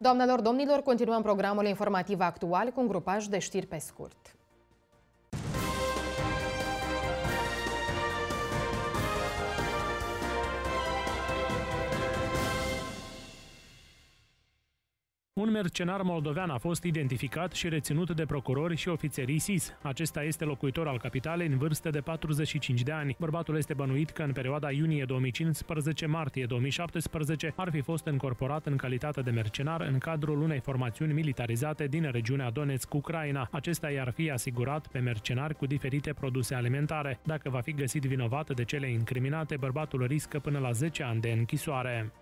Doamnelor, domnilor, continuăm programul informativ actual cu un grupaj de știri pe scurt. Un mercenar moldovean a fost identificat și reținut de procurori și ofițerii SIS. Acesta este locuitor al capitalei în vârstă de 45 de ani. Bărbatul este bănuit că în perioada iunie 2015-martie 2017 ar fi fost încorporat în calitate de mercenar în cadrul unei formațiuni militarizate din regiunea Donetsk, Ucraina. Acesta i-ar fi asigurat pe mercenari cu diferite produse alimentare. Dacă va fi găsit vinovat de cele incriminate, bărbatul riscă până la 10 ani de închisoare.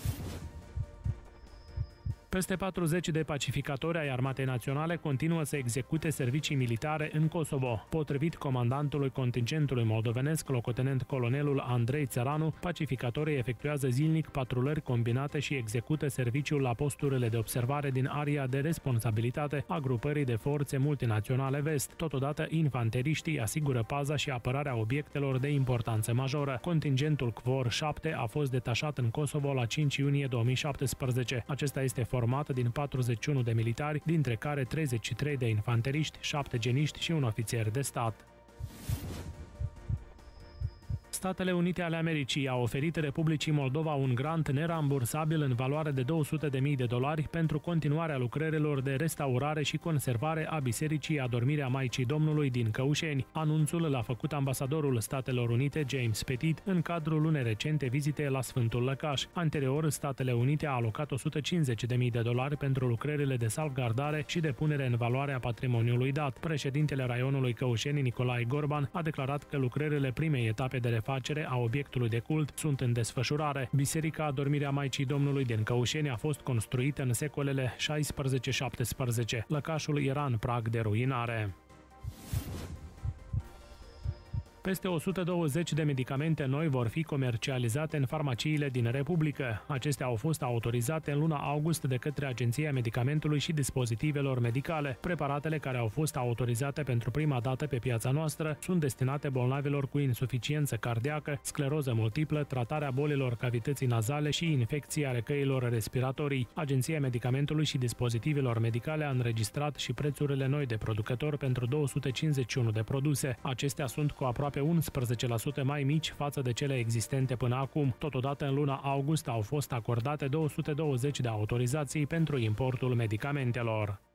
Peste 40 de pacificatori ai Armatei Naționale continuă să execute servicii militare în Kosovo. Potrivit comandantului contingentului moldovenesc, locotenent colonelul Andrei Țăranu, pacificatorii efectuează zilnic patrulări combinate și execută serviciul la posturile de observare din area de responsabilitate a grupării de forțe multinaționale Vest. Totodată, infanteriștii asigură paza și apărarea obiectelor de importanță majoră. Contingentul CVOR 7 a fost detașat în Kosovo la 5 iunie 2017. Acesta este format din 41 de militari, dintre care 33 de infanteriști, 7 geniști și un ofițer de stat. Statele Unite ale Americii au oferit Republicii Moldova un grant nerambursabil în valoare de $200.000 pentru continuarea lucrărilor de restaurare și conservare a Bisericii Adormirea Maicii Domnului din Căușeni. Anunțul l-a făcut ambasadorul Statelor Unite, James Petit, în cadrul unei recente vizite la Sfântul Lăcaș. Anterior, Statele Unite a alocat $150.000 pentru lucrările de salvgardare și de punere în valoare a patrimoniului dat. Președintele raionului Căușeni, Nicolae Gorban, a declarat că lucrările primei etape de refacere a obiectului de cult sunt în desfășurare. Biserica Adormirea Maicii Domnului din Căușeni a fost construită în secolele 16-17. Lăcașul era în prag de ruinare. Peste 120 de medicamente noi vor fi comercializate în farmaciile din Republică. Acestea au fost autorizate în luna august de către Agenția Medicamentului și Dispozitivelor Medicale. Preparatele care au fost autorizate pentru prima dată pe piața noastră sunt destinate bolnavilor cu insuficiență cardiacă, scleroză multiplă, tratarea bolilor cavității nazale și infecții ale căilor respiratorii. Agenția Medicamentului și Dispozitivelor Medicale a înregistrat și prețurile noi de producător pentru 251 de produse. Acestea sunt cu aproape 11% mai mici față de cele existente până acum. Totodată, în luna august au fost acordate 220 de autorizații pentru importul medicamentelor.